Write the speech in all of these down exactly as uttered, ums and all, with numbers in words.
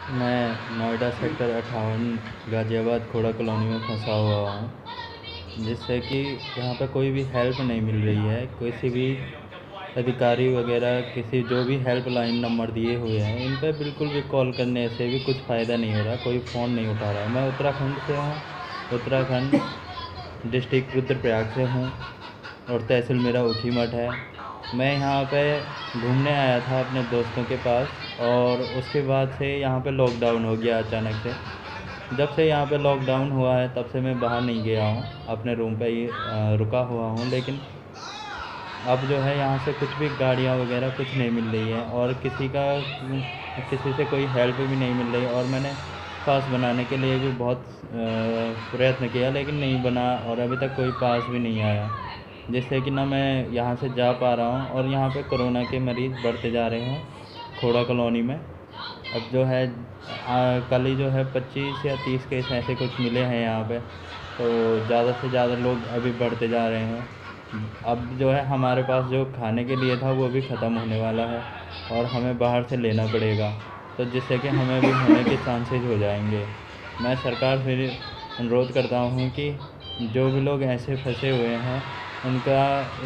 मैं नोएडा सेक्टर अट्ठावन गाज़ियाबाद खोड़ा कॉलोनी में फंसा हुआ हूँ, जिससे कि यहाँ पे कोई भी हेल्प नहीं मिल रही है। किसी भी अधिकारी वगैरह किसी जो भी हेल्पलाइन नंबर दिए हुए हैं, इन पे बिल्कुल भी कॉल करने से भी कुछ फ़ायदा नहीं हो रहा, कोई फ़ोन नहीं उठा रहा है। मैं उत्तराखंड से हूँ, उत्तराखंड डिस्ट्रिक्ट रुद्रप्रयाग से हूँ और तहसील मेरा ऊखीमठ है। मैं यहाँ पे घूमने आया था अपने दोस्तों के पास, और उसके बाद से यहाँ पे लॉकडाउन हो गया अचानक से। जब से यहाँ पे लॉकडाउन हुआ है तब से मैं बाहर नहीं गया हूँ, अपने रूम पे ही अ, रुका हुआ हूँ। लेकिन अब जो है यहाँ से कुछ भी गाड़ियाँ वगैरह कुछ नहीं मिल रही है, और किसी का किसी से कोई हेल्प भी नहीं मिल रही। और मैंने पास बनाने के लिए भी बहुत अ, प्रयत्न किया, लेकिन नहीं बना, और अभी तक कोई पास भी नहीं आया, जिससे कि ना मैं यहाँ से जा पा रहा हूँ। और यहाँ पे कोरोना के मरीज़ बढ़ते जा रहे हैं खोड़ा कॉलोनी में। अब जो है आ, कल ही जो है पच्चीस या तीस केस ऐसे कुछ मिले हैं यहाँ पे, तो ज़्यादा से ज़्यादा लोग अभी बढ़ते जा रहे हैं। अब जो है हमारे पास जो खाने के लिए था वो भी ख़त्म होने वाला है, और हमें बाहर से लेना पड़ेगा, तो जिससे कि हमें भी होने के चांसेस हो जाएंगे। मैं सरकार से अनुरोध करता हूँ कि जो भी लोग ऐसे फंसे हुए हैं उनका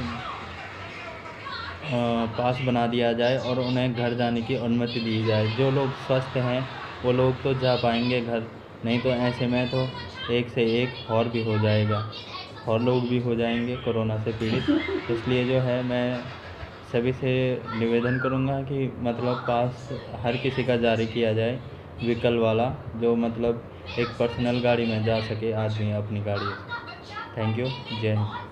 अ, पास बना दिया जाए और उन्हें घर जाने की अनुमति दी जाए। जो लोग स्वस्थ हैं वो लोग तो जा पाएंगे घर, नहीं तो ऐसे में तो एक से एक और भी हो जाएगा, और लोग भी हो जाएंगे कोरोना से पीड़ित। इसलिए जो है मैं सभी से निवेदन करूंगा कि मतलब पास हर किसी का जारी किया जाए, व्हीकल वाला, जो मतलब एक पर्सनल गाड़ी में जा सके आदमी अपनी गाड़ी से। Thank you. जय हिंद।